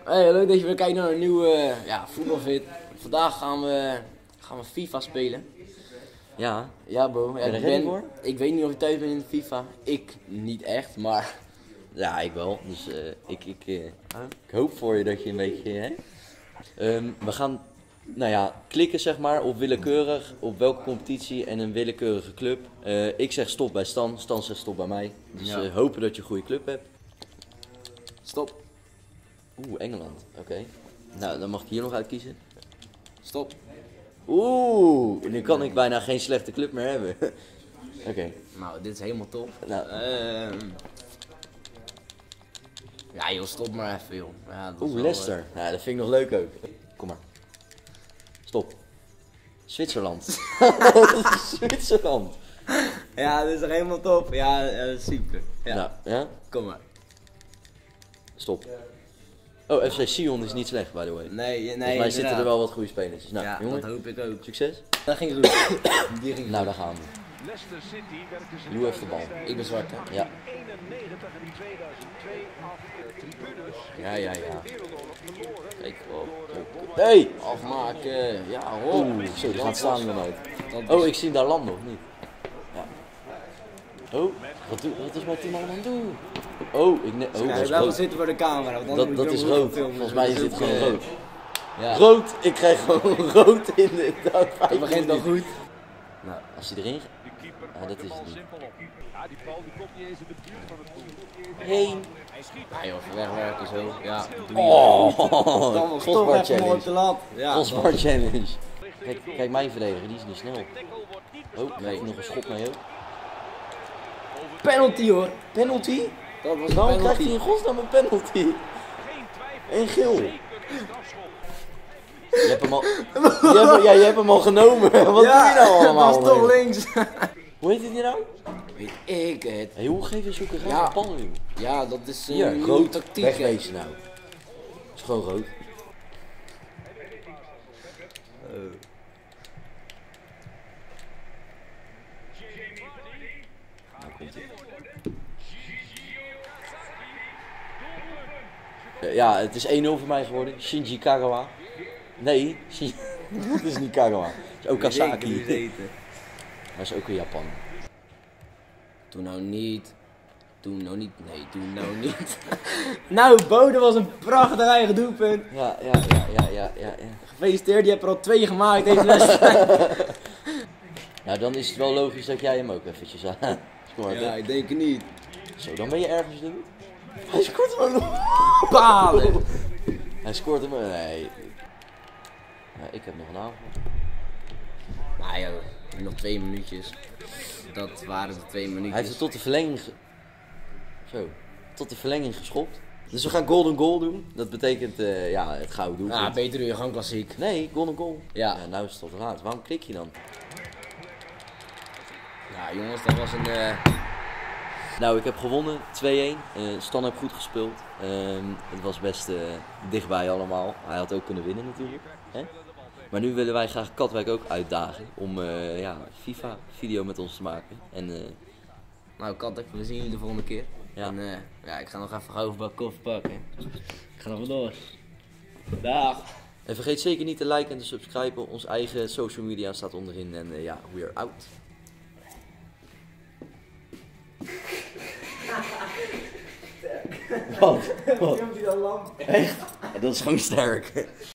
Hey, leuk dat je weer kijkt naar een nieuwe voetbalvid. Vandaag gaan we FIFA spelen. Ja bro. Ja, ik weet niet of je thuis bent in FIFA. Ik niet echt, maar... Ja, ik wel. Dus ik hoop voor je dat je een beetje... Hè? We gaan klikken zeg maar op willekeurig, op welke competitie en een willekeurige club. Ik zeg stop bij Stan, Stan zegt stop bij mij. Dus hopen dat je een goede club hebt. Stop. Oeh, Engeland. Oké. Nou, dan mag ik hier nog uitkiezen. Stop. Oeh, nu kan ik bijna geen slechte club meer hebben. Oké. Nou, dit is helemaal top. Nou. Ja joh, stop maar even joh. Ja, Oeh, Leicester. Ja, dat vind ik nog leuk ook. Kom maar. Stop. Zwitserland. Zwitserland. Ja, dit is toch helemaal top. Ja, super. Ja. Nou, ja? Kom maar. Stop. Oh, FC Sion is niet slecht, by the way. Nee, volgens mij zitten er wel wat goede spelers. Dus, nou, ja, jongen, dat hoop ik ook. succes. Dat ging goed. Die ging nou, daar gaan we. Lou heeft de bal. Ik ben zwart, hè? Ja. 91 en in 2002 af tribunes. Ja. Kijk, hey! Afmaken. Ja, hoor. Oeh, zo, die gaat staan dan uit. Oh, ik zie daar landen, of niet? Ja. Oh, wat is mijn team allemaal aan het doen? Oh, dat is Blijf rood. zitten voor de camera. Want Dat is rood. Volgens mij is dit gewoon rood. Ja. Rood! Ik krijg gewoon rood in de tuin. Het begint al goed. Nou, als hij erin gaat. Ja, dat is het niet. Ja, die bal die komt niet eens in de buurt van het doel. Heen! Ja joh, even wegwerken zo. Ja. Oh! Dan was Crossbar toch even mooi te challenge. laat. Ja. Crossbar challenge. Kijk, mijn verdediger, die is niet snel. Oh, nee, nog een schot mee ook. Penalty hoor. Penalty? Dat was een Waarom krijgt penalty. hij in godsnaam een penalty? En geel. Je hebt hem al, je hebt hem al genomen. Wat doe je nou allemaal? Dat was toch links. Hoe heet die nou? Weet ik het. Hey, hoe geef je zulke rare Ja. ballen, joh? Ja, dat is Hier, een rood. tactiek. Wegwezen nou. Is gewoon rood. Nou komt hij. Ja, het is 1-0 voor mij geworden. Shinji Kagawa. Nee, het is niet Kagawa. Het is Okazaki. Maar is ook een Japan. Doe nou niet. Doe nou niet. Nee, doe nou niet. Nou, Bode was een prachtig eigen doelpunt. Ja. Gefeliciteerd, je hebt er al 2 gemaakt deze wedstrijd. Nou, dan is het wel logisch dat jij hem ook eventjes aan scoort. Ja, ik denk het niet. Zo, dan ben je ergens doen. Hij scoort hem ook nog. Palen. Hij scoort hem. Nee. Ja, ik heb nog een avond. Nou joh, nog 2 minuutjes. Dat waren de 2 minuutjes. Hij heeft het tot de verlenging tot de verlenging geschopt. Dus we gaan golden goal doen. Dat betekent het gouden doelpunt. Ja, beter doe je gewoon klassiek. Nee, golden goal. Ja. Nou is het al te laat. Waarom klik je dan? Ja jongens, dat was een... Nou, ik heb gewonnen, 2-1. Stan heeft goed gespeeld. Het was best dichtbij allemaal. Hij had ook kunnen winnen natuurlijk. Hè? Maar nu willen wij graag Katwijk ook uitdagen om FIFA video met ons te maken. En, Nou Katwijk, we zien jullie de volgende keer. Ja. En ik ga nog even gauw een koffie pakken. Ik ga nog wel door. Dag. en vergeet zeker niet te liken en te subscriben. Ons eigen social media staat onderin. En we're out. Wat? Echt? Dat is gewoon sterk.